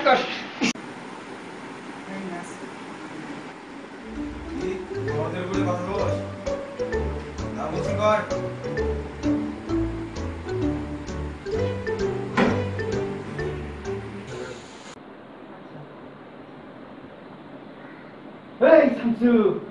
কর। আমাদের উপরে কথা বল না বলছি কর। এই শামসু